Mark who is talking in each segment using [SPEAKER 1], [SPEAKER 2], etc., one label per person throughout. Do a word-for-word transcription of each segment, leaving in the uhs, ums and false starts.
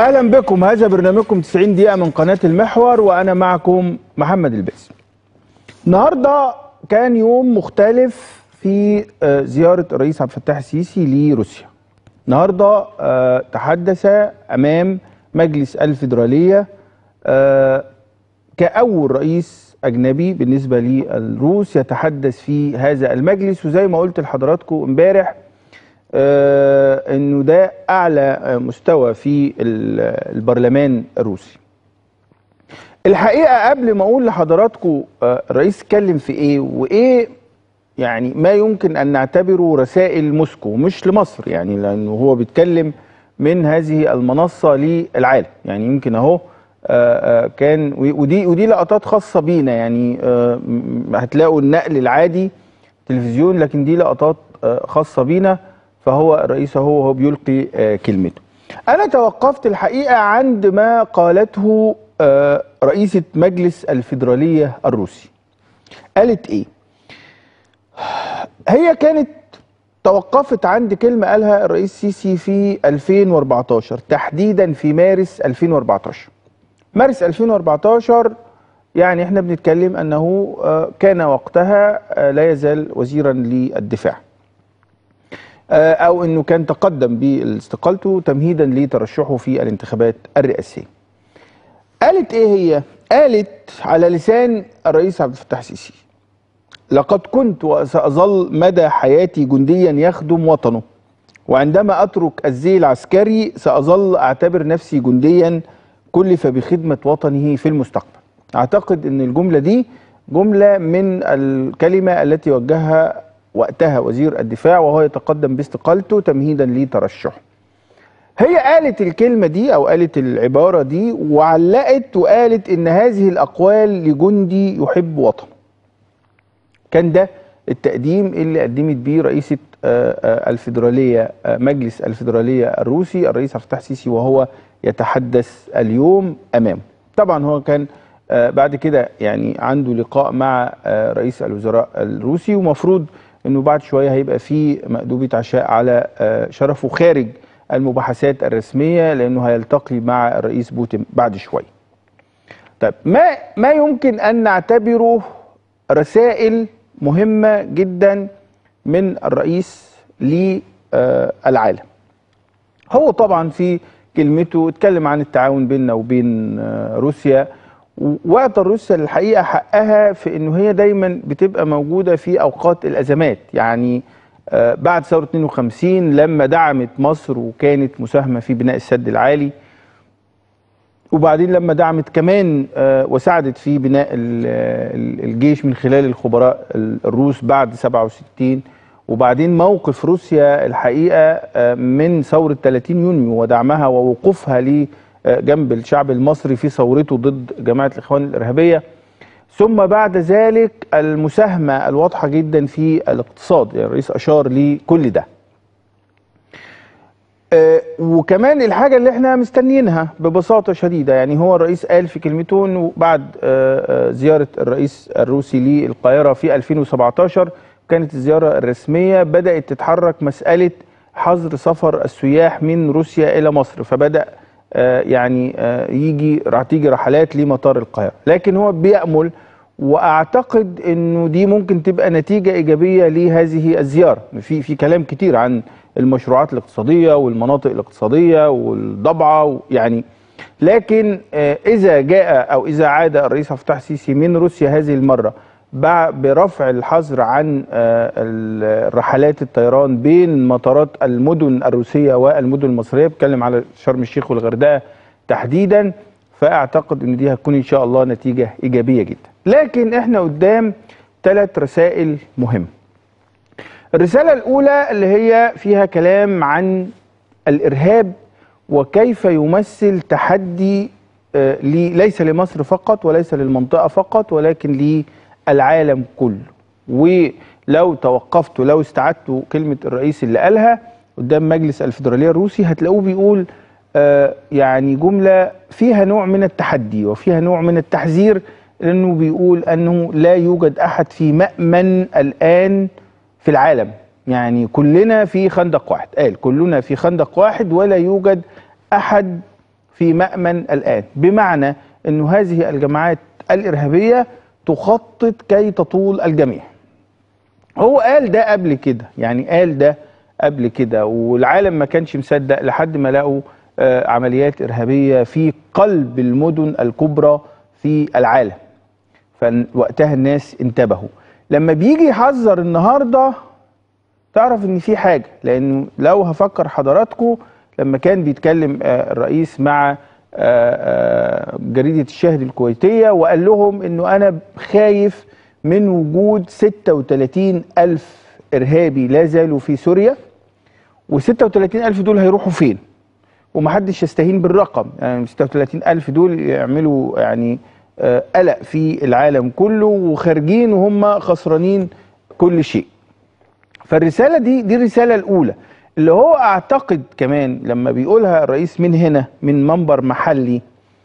[SPEAKER 1] اهلا بكم. هذا برنامجكم تسعين دقيقة من قناة المحور وانا معكم محمد الباسم. النهارده كان يوم مختلف في زيارة الرئيس عبد الفتاح السيسي لروسيا. النهارده تحدث امام مجلس الفيدرالية كأول رئيس اجنبي بالنسبة للروس يتحدث في هذا المجلس، وزي ما قلت لحضراتكم امبارح آه انه ده اعلى مستوى في البرلمان الروسي. الحقيقه قبل ما اقول لحضراتكم آه الرئيس اتكلم في ايه وايه يعني ما يمكن ان نعتبره رسائل موسكو مش لمصر، يعني لانه هو بيتكلم من هذه المنصه للعالم، يعني يمكن اهو آه كان ودي ودي لقطات خاصه بينا، يعني آه هتلاقوا النقل العادي تلفزيون، لكن دي لقطات آه خاصه بينا. فهو الرئيس هو هو بيلقي آه كلمته. أنا توقفت الحقيقة عند ما قالته آه رئيسة مجلس الفيدرالية الروسي. قالت إيه؟ هي كانت توقفت عند كلمة قالها الرئيس السيسي في ألفين وأربعتاشر، تحديدا في مارس ألفين وأربعتاشر. مارس ألفين وأربعتاشر يعني احنا بنتكلم أنه آه كان وقتها آه لا يزال وزيرا للدفاع، أو أنه كان تقدم باستقالته تمهيدا لترشحه في الانتخابات الرئاسية. قالت إيه هي؟ قالت على لسان الرئيس عبد الفتاح السيسي: لقد كنت وسأظل مدى حياتي جنديا يخدم وطنه، وعندما أترك الزي العسكري سأظل أعتبر نفسي جنديا كلف بخدمة وطنه في المستقبل. أعتقد أن الجملة دي جملة من الكلمة التي وجهها وقتها وزير الدفاع وهو يتقدم باستقالته تمهيدا لترشحه. هي قالت الكلمة دي أو قالت العبارة دي وعلقت وقالت إن هذه الأقوال لجندي يحب وطنه. كان ده التقديم اللي قدمت بيه رئيسة الفيدرالية مجلس الفيدرالية الروسي الرئيس عبد الفتاح السيسي وهو يتحدث اليوم أمامه. طبعا هو كان بعد كده يعني عنده لقاء مع رئيس الوزراء الروسي، ومفروض انه بعد شويه هيبقى في مأدوبة عشاء على شرفه خارج المباحثات الرسميه، لانه هيلتقي مع الرئيس بوتين بعد شويه. طيب ما ما يمكن ان نعتبره رسائل مهمه جدا من الرئيس للعالم. هو طبعا في كلمته اتكلم عن التعاون بيننا وبين روسيا، واعطى روسيا الحقيقه حقها في انه هي دايما بتبقى موجوده في اوقات الازمات، يعني آه بعد ثوره اتنين وخمسين لما دعمت مصر وكانت مساهمه في بناء السد العالي، وبعدين لما دعمت كمان آه وساعدت في بناء الجيش من خلال الخبراء الروس بعد سبعة وستين، وبعدين موقف روسيا الحقيقه آه من ثوره تلاتين يونيو ودعمها ووقوفها ل جنب الشعب المصري في ثورته ضد جماعة الإخوان الإرهابية، ثم بعد ذلك المساهمة الواضحة جدا في الاقتصاد، يعني الرئيس أشار لكل ده. آه وكمان الحاجة اللي احنا مستنيينها ببساطة شديدة، يعني هو الرئيس قال في كلمته انه بعد آه آه زيارة الرئيس الروسي للقاهرة في ألفين وسبعتاشر كانت الزيارة الرسمية، بدأت تتحرك مسألة حظر سفر السياح من روسيا إلى مصر، فبدأ آه يعني آه يجي تيجي رحلات لمطار القاهرة، لكن هو بيأمل واعتقد انه دي ممكن تبقى نتيجة ايجابية لهذه الزيارة. في في كلام كتير عن المشروعات الاقتصادية والمناطق الاقتصادية والضبعة يعني، لكن آه اذا جاء او اذا عاد الرئيس عبد الفتاح السيسي من روسيا هذه المرة برفع الحظر عن آه الرحلات الطيران بين مطارات المدن الروسية والمدن المصرية، بتكلم على شرم الشيخ والغردقة تحديدا، فاعتقد ان دي هتكون ان شاء الله نتيجة ايجابية جدا. لكن احنا قدام ثلاث رسائل مهمة. الرسالة الاولى اللي هي فيها كلام عن الارهاب وكيف يمثل تحدي آه ليس لمصر فقط وليس للمنطقة فقط ولكن للعالم كله. ولو توقفتوا لو استعدتوا كلمة الرئيس اللي قالها قدام مجلس الفيدرالية الروسي هتلاقوه بيقول آه يعني جملة فيها نوع من التحدي وفيها نوع من التحذير، لأنه بيقول أنه لا يوجد أحد في مأمن الآن في العالم، يعني كلنا في خندق واحد، قال كلنا في خندق واحد ولا يوجد أحد في مأمن الآن، بمعنى أن هذه الجماعات الإرهابية تخطط كي تطول الجميع. هو قال ده قبل كده، يعني قال ده قبل كده، والعالم ما كانش مصدق لحد ما لقوا آه عمليات إرهابية في قلب المدن الكبرى في العالم، فوقتها الناس انتبهوا. لما بيجي يحذر النهارده تعرف ان في حاجه، لانه لو هفكر حضراتكم لما كان بيتكلم آه الرئيس مع آه آه جريده الشاهد الكويتيه وقال لهم انه انا خايف من وجود ستة وثلاثين ألف إرهابي لا زالوا في سوريا، وستة وثلاثين ألف دول هيروحوا فين؟ ومحدش يستهين بالرقم، يعني ستة وثلاثين ألف دول يعملوا يعني آه قلق في العالم كله، وخارجين وهم خسرانين كل شيء. فالرسالة دي دي الرسالة الأولى اللي هو أعتقد كمان لما بيقولها الرئيس من هنا من منبر محلي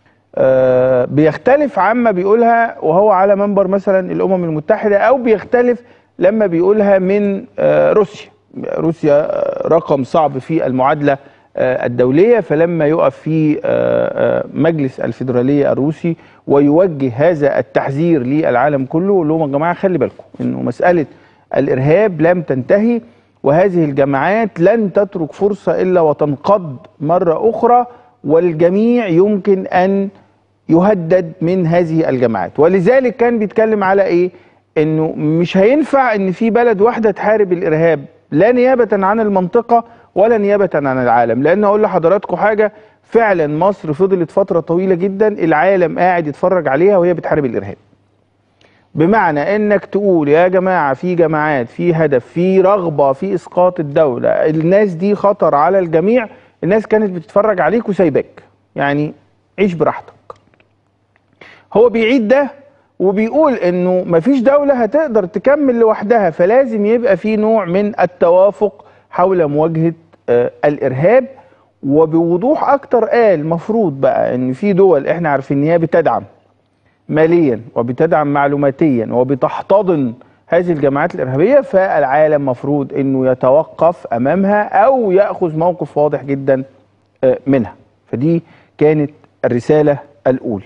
[SPEAKER 1] آه بيختلف عما بيقولها وهو على منبر مثلا الأمم المتحدة، أو بيختلف لما بيقولها من آه روسيا. روسيا رقم صعب في المعادلة آه الدولية، فلما يقف في آه مجلس الفيدرالية الروسي ويوجه هذا التحذير للعالم كله، يقول لهم يا جماعة خلي بالكم إنه مسألة الإرهاب لم تنتهي، وهذه الجماعات لن تترك فرصة إلا وتنقض مرة أخرى، والجميع يمكن أن يهدد من هذه الجماعات. ولذلك كان بيتكلم على إيه؟ إنه مش هينفع إن في بلد واحدة تحارب الإرهاب، لا نيابة عن المنطقة ولا نيابة عن العالم. لأن أقول لحضراتكم حاجة، فعلا مصر فضلت فترة طويلة جدا العالم قاعد يتفرج عليها وهي بتحارب الإرهاب، بمعنى انك تقول يا جماعة في جماعات، في هدف، في رغبة في اسقاط الدولة، الناس دي خطر على الجميع، الناس كانت بتتفرج عليك وسايباك، يعني عيش براحتك. هو بيعيد ده وبيقول انه مفيش دولة هتقدر تكمل لوحدها، فلازم يبقى في نوع من التوافق حول مواجهة آه الارهاب. وبوضوح اكتر قال مفروض بقى ان في دول احنا عارفين ان هي بتدعم ماليا وبتدعم معلوماتيا وبتحتضن هذه الجماعات الإرهابية، فالعالم مفروض انه يتوقف امامها او يأخذ موقف واضح جدا منها. فدي كانت الرسالة الاولى.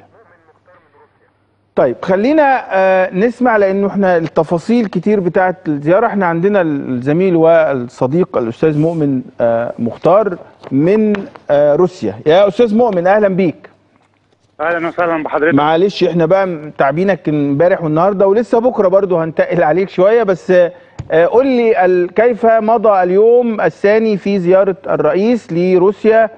[SPEAKER 1] طيب خلينا نسمع، لانه احنا التفاصيل كتير بتاعت الزيارة. احنا عندنا الزميل والصديق الاستاذ مؤمن مختار من روسيا. يا استاذ مؤمن اهلا بيك.
[SPEAKER 2] اهلا وسهلا بحضرتك.
[SPEAKER 1] معلش احنا بقى تعبينك امبارح والنهارده ولسه بكره برضو هنتقل عليك شويه، بس قول لي كيف مضى اليوم الثاني في زياره الرئيس لروسيا؟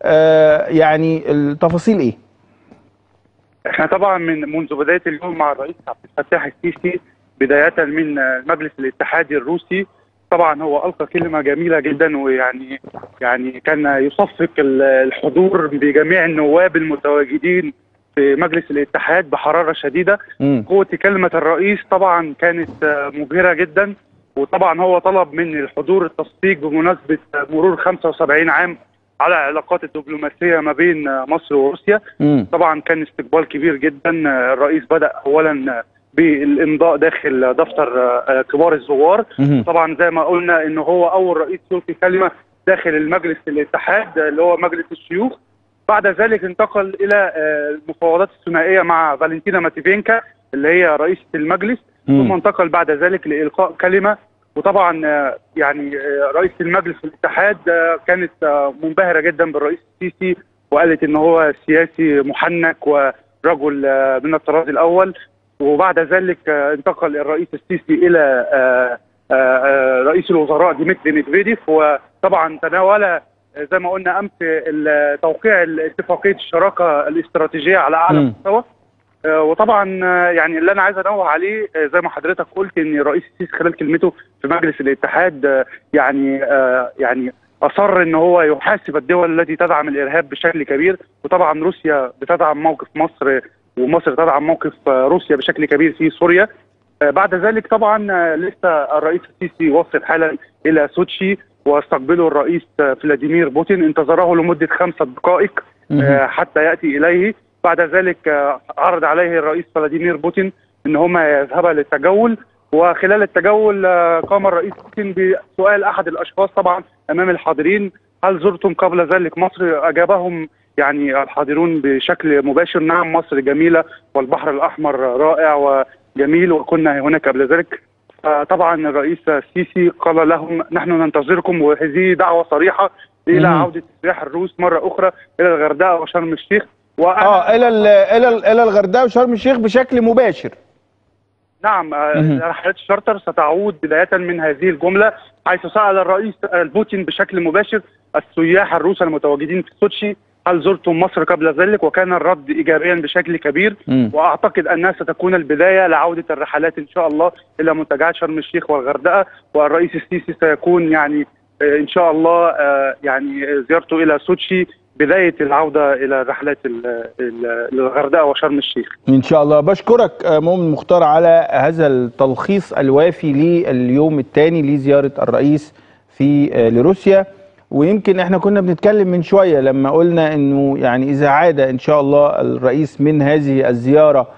[SPEAKER 1] يعني التفاصيل ايه؟
[SPEAKER 2] احنا طبعا من منذ بدايه اليوم مع الرئيس عبد الفتاح السيسي بدايه من مجلس الاتحادي الروسي، طبعا هو القى كلمه جميله جدا، ويعني يعني كان يصفق الحضور بجميع النواب المتواجدين في مجلس الاتحاد بحراره شديده. م. قوه كلمه الرئيس طبعا كانت مبهره جدا، وطبعا هو طلب من الحضور التصفيق بمناسبه مرور خمسة وسبعين عام على العلاقات الدبلوماسيه ما بين مصر وروسيا. م. طبعا كان استقبال كبير جدا. الرئيس بدأ اولا بالامضاء داخل دفتر كبار الزوار. طبعا زي ما قلنا انه هو اول رئيس يلقي كلمه داخل المجلس الاتحاد اللي هو مجلس الشيوخ. بعد ذلك انتقل الى المفاوضات الثنائيه مع فالنتينا ماتيفينكا اللي هي رئيسه المجلس، ثم انتقل بعد ذلك لالقاء كلمه. وطبعا يعني رئيس المجلس الاتحاد كانت منبهره جدا بالرئيس السيسي، وقالت ان هو سياسي محنك ورجل من الطراز الاول. وبعد ذلك انتقل الرئيس السيسي الى رئيس الوزراء ديمتري ميدفيديف، وطبعا تناول زي ما قلنا امس توقيع اتفاقيه الشراكه الاستراتيجيه على اعلى مستوى. وطبعا يعني اللي انا عايز انوه عليه زي ما حضرتك قلت ان الرئيس السيسي خلال كلمته في مجلس الاتحاد يعني يعني اصر ان هو يحاسب الدول التي تدعم الارهاب بشكل كبير، وطبعا روسيا بتدعم موقف مصر ومصر تدعم موقف روسيا بشكل كبير في سوريا. بعد ذلك طبعا لسه الرئيس السيسي وصل حالا الى سوتشي واستقبله الرئيس فلاديمير بوتين، انتظره لمده خمسة دقائق حتى ياتي اليه. بعد ذلك عرض عليه الرئيس فلاديمير بوتين ان هما يذهبا للتجول، وخلال التجول قام الرئيس بوتين بسؤال احد الاشخاص طبعا امام الحاضرين: هل زرتم قبل ذلك مصر؟ اجابهم يعني الحاضرون بشكل مباشر. نعم مصر جميله والبحر الاحمر رائع وجميل وكنا هناك قبل ذلك. طبعا الرئيس السيسي قال لهم نحن ننتظركم، وهذه دعوه صريحه الى عوده السياح الروس مره اخرى الى الغردقه وشرم الشيخ.
[SPEAKER 1] اه الى الى الى الغردقه وشرم الشيخ بشكل مباشر.
[SPEAKER 2] نعم رحلات الشارتر ستعود بدايه من هذه الجمله، حيث سال الرئيس بوتين بشكل مباشر السياح الروس المتواجدين في سوتشي هل زرتم مصر قبل ذلك، وكان الرد ايجابيا بشكل كبير. م. واعتقد انها ستكون البدايه لعوده الرحلات ان شاء الله الى منتجعات شرم الشيخ والغردقه، والرئيس السيسي سيكون يعني ان شاء الله يعني زيارته الى سوتشي بدايه العوده الى رحلات الغردقه وشرم الشيخ
[SPEAKER 1] ان شاء الله. بشكرك مؤمن مختار على هذا التلخيص الوافي لليوم الثاني لزياره الرئيس في لروسيا. ويمكن احنا كنا بنتكلم من شويه لما قلنا انه يعني اذا عاد ان شاء الله الرئيس من هذه الزياره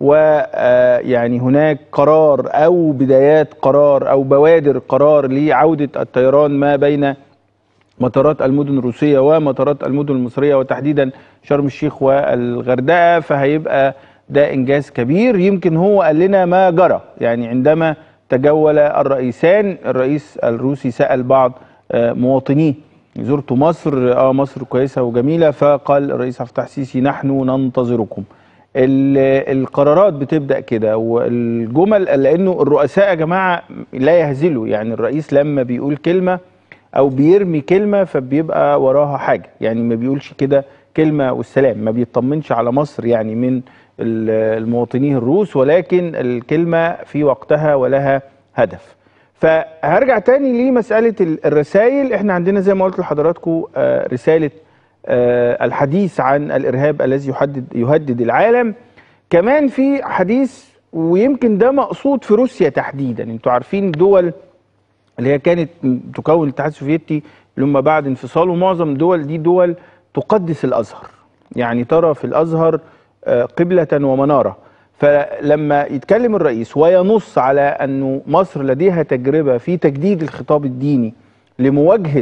[SPEAKER 1] ويعني هناك قرار او بدايات قرار او بوادر قرار لعوده الطيران ما بين مطارات المدن الروسيه ومطارات المدن المصريه وتحديدا شرم الشيخ والغردقه، فهيبقى ده انجاز كبير. يمكن هو قال لنا ما جرى، يعني عندما تجول الرئيسان الرئيس الروسي سأل بعض مواطنيه زرتوا مصر؟ اه مصر كويسه وجميله. فقال الرئيس عبد الفتاح السيسي نحن ننتظركم. القرارات بتبدا كده والجمل، لانه الرؤساء يا جماعه لا يهزلوا، يعني الرئيس لما بيقول كلمه او بيرمي كلمه فبيبقى وراها حاجه، يعني ما بيقولش كده كلمه والسلام، ما بيطمنش على مصر يعني من المواطنين الروس، ولكن الكلمه في وقتها ولها هدف. فهرجع تاني لمسألة الرسائل. احنا عندنا زي ما قلت لحضراتكم رسالة الحديث عن الإرهاب الذي يهدد يهدد العالم. كمان في حديث، ويمكن ده مقصود في روسيا تحديدا. انتوا عارفين الدول اللي هي كانت تكون الاتحاد السوفيتي اللي هم بعد انفصاله، معظم الدول دي دول تقدس الأزهر، يعني ترى في الأزهر قبلة ومنارة. فلما يتكلم الرئيس وينص على أنه مصر لديها تجربة في تجديد الخطاب الديني لمواجهة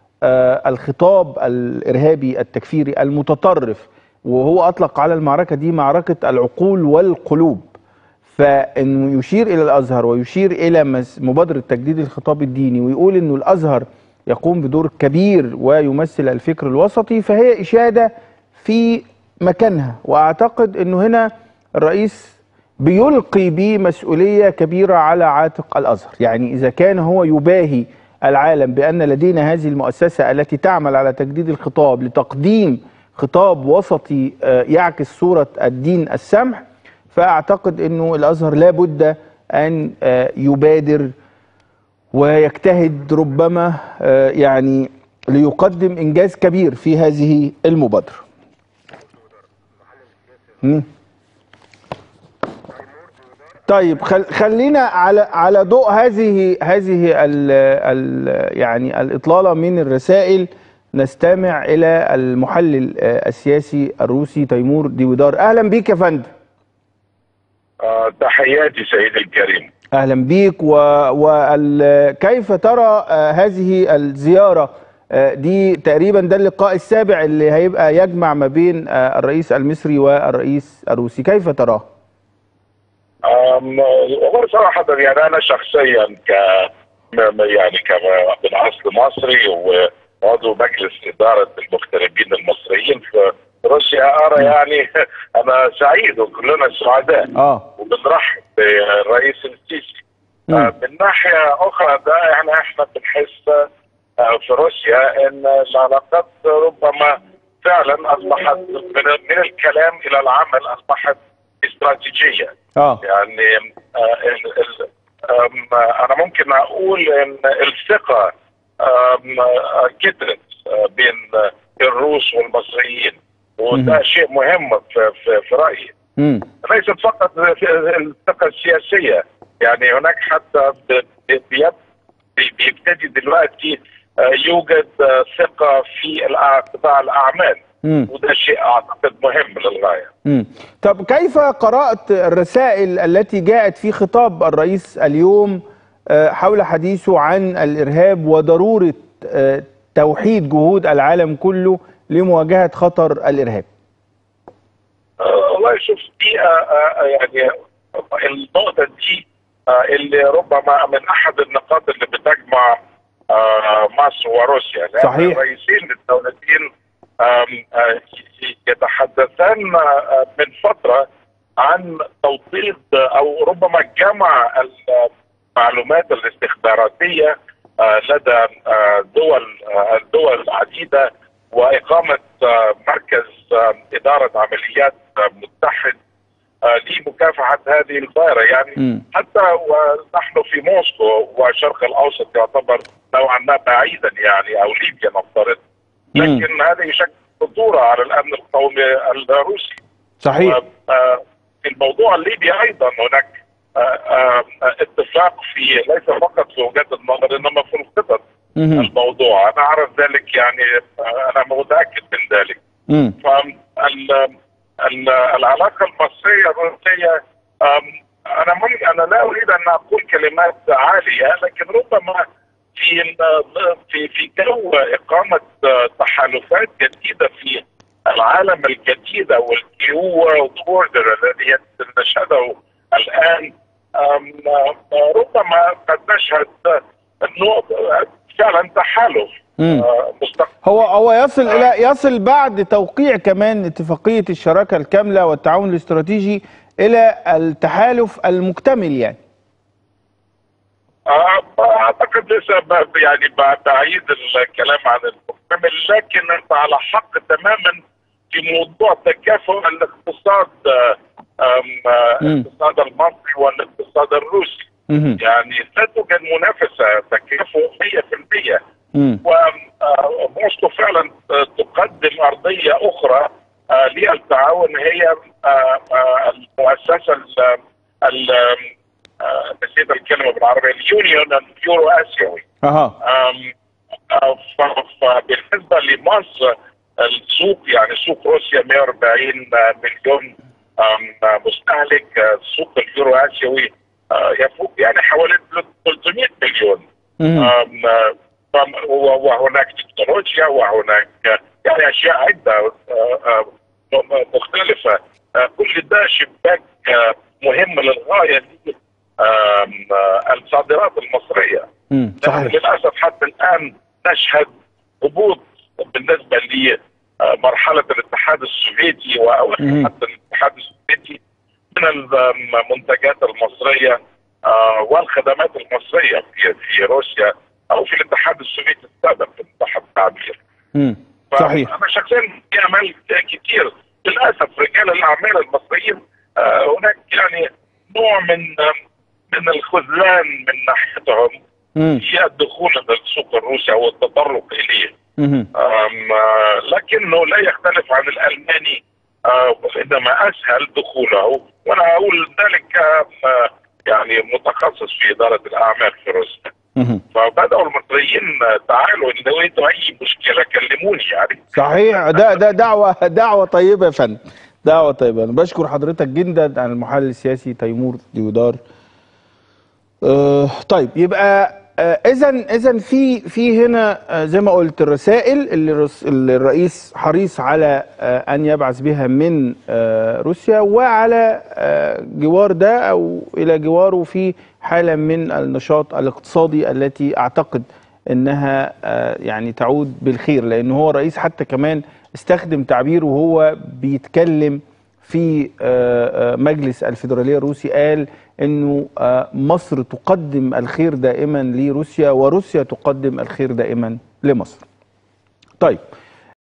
[SPEAKER 1] الخطاب الإرهابي التكفيري المتطرف، وهو أطلق على المعركة دي معركة العقول والقلوب، فإنه يشير إلى الأزهر ويشير إلى مبادرة تجديد الخطاب الديني ويقول إنه الأزهر يقوم بدور كبير ويمثل الفكر الوسطي، فهي إشادة في مكانها. وأعتقد أنه هنا الرئيس بيلقي بمسؤولية كبيرة على عاتق الأزهر. يعني إذا كان هو يباهي العالم بأن لدينا هذه المؤسسة التي تعمل على تجديد الخطاب لتقديم خطاب وسطي يعكس صورة الدين السمح، فأعتقد أنه الأزهر لابد أن يبادر ويجتهد ربما يعني ليقدم إنجاز كبير في هذه المبادرة. طيب خلينا على على ضوء هذه هذه ال ال يعني الإطلالة من الرسائل نستمع إلى المحلل السياسي الروسي تيمور ديويدار. أهلا بيك يا فندم.
[SPEAKER 3] آه تحياتي سيدي الكريم.
[SPEAKER 1] أهلا بيك. وكيف ترى هذه الزيارة دي؟ تقريبا ده اللقاء السابع اللي هيبقى يجمع ما بين الرئيس المصري والرئيس الروسي، كيف تراه؟
[SPEAKER 3] هو صراحة يعني أنا شخصيا ك يعني من أصل مصري وعضو مجلس إدارة المغتربين المصريين في روسيا، أرى يعني أنا سعيد وكلنا سعداء
[SPEAKER 1] اه
[SPEAKER 3] وبنرحب بالرئيس السيسي. من ناحية أخرى ده يعني إحنا بنحس في روسيا ان العلاقات ربما فعلا اصبحت من الكلام الى العمل، اصبحت استراتيجيه.
[SPEAKER 1] اه
[SPEAKER 3] يعني ال ال انا ممكن اقول ان الثقه كترت بين الروس والمصريين، وده شيء مهم في, في, في رايي.
[SPEAKER 1] مم.
[SPEAKER 3] ليست فقط الثقه السياسيه، يعني هناك حتى بيبتدي دلوقتي يوجد ثقة في قطاع الأعمال، مم. وده شيء أعتقد مهم للغاية.
[SPEAKER 1] مم. طب كيف قرأت الرسائل التي جاءت في خطاب الرئيس اليوم حول حديثه عن الإرهاب وضرورة توحيد جهود العالم كله لمواجهة خطر الإرهاب؟
[SPEAKER 3] والله شوف دي يعني النقطة دي اللي ربما من أحد النقاط اللي بتجمع مصر وروسيا، لأن
[SPEAKER 1] صحيح.
[SPEAKER 3] الرئيسين للدولتين يتحدثان من فترة عن توطيد أو ربما جمع المعلومات الاستخباراتية لدى دول الدول العديدة، وإقامة مركز إدارة عمليات متحد لمكافحة هذه الظاهرة. يعني م. حتى ونحن في موسكو والشرق الأوسط يعتبر نوعا ما بعيدا، يعني أو ليبيا نفترض، لكن م. هذا يشكل خطورة على الأمن القومي الروسي.
[SPEAKER 1] صحيح.
[SPEAKER 3] في الموضوع الليبي أيضا هناك اتفاق في ليس فقط في وجهة النظر إنما في الخطط. الموضوع أنا أعرف ذلك، يعني أنا متأكد من ذلك. فالعلاقة المصرية الروسية أنا ممكن أنا لا أريد أن أقول كلمات عالية، لكن ربما في في في جو إقامة تحالفات جديدة في العالم الجديد أو النيو وورلد اوردر الذي نشهده الآن، ربما قد نشهد انه فعلا تحالف
[SPEAKER 1] مستقبل. هو هو يصل آه. الى يصل بعد توقيع كمان اتفاقيه الشراكه الكامله والتعاون الاستراتيجي الى التحالف المكتمل يعني.
[SPEAKER 3] اعتقد لسه يعني بعيد الكلام عن المكتمل، لكن انت على حق تماما في موضوع تكافؤ الاقتصاد، الاقتصاد المصري والاقتصاد الروسي. مم. يعني لا توجد منافسه، تكافؤ مئة بالمئة، وموسكو فعلا تقدم ارضيه اخرى للتعاون، هي المؤسسه نسيت الكلمه بالعربيه، اليونيون اليورو اسيوي.
[SPEAKER 1] اها
[SPEAKER 3] فبالنسبه لمصر السوق، يعني سوق روسيا مئة وأربعين مليون مستهلك، السوق اليورو اسيوي يفوق يعني حوالي ثلاثمئة مليون. وهناك تكنولوجيا وهناك يعني اشياء عده مختلفه، كل ده شباك مهم للغايه الصادرات المصريه.
[SPEAKER 1] صحيح.
[SPEAKER 3] للاسف حتى الان نشهد هبوط بالنسبه لمرحله الاتحاد السوفيتي واواخر حتى الاتحاد السوفيتي من المنتجات المصريه والخدمات المصريه في في روسيا او في الاتحاد السوفيتي السابق ان صح التعبير.
[SPEAKER 1] صحيح.
[SPEAKER 3] انا شخصيا في امل كثير للاسف رجال الاعمال المصريين هناك يعني نوع من من الخذلان من ناحيتهم في الدخول للسوق الروسي او التطرق اليه. لكنه لا يختلف عن الالماني، انما اسهل دخوله، وانا اقول ذلك يعني متخصص في اداره الاعمال في روسيا. فبداوا المصريين تعالوا ان لقيتوا اي مشكله كلموني يعني.
[SPEAKER 1] صحيح. ده ده دعوه دعوه طيبه يا فندم، دعوه طيبه. انا بشكر حضرتك جدا عن المحلل السياسي تيمور ديودار. أه طيب يبقى اذا أه اذا في في هنا أه زي ما قلت الرسائل اللي, اللي الرئيس حريص على أه ان يبعث بها من أه روسيا، وعلى أه جوار ده او الى جواره في حاله من النشاط الاقتصادي التي اعتقد انها أه يعني تعود بالخير، لان هو الرئيس حتى كمان استخدم تعبير وهو بيتكلم في مجلس الفيدرالية الروسي، قال انه مصر تقدم الخير دائما لروسيا وروسيا تقدم الخير دائما لمصر. طيب